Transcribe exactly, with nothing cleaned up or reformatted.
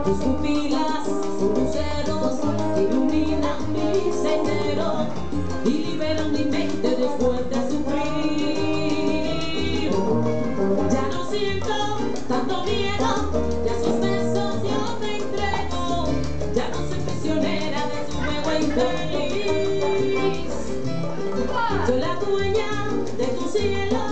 Tus pupilas son luceros que iluminan mi sendero y liberan mi mente después de sufrir. Ya no siento tanto miedo, ya sus besos yo me entrego. Ya no soy prisionera de su juego infeliz. Soy la dueña de tu cielo.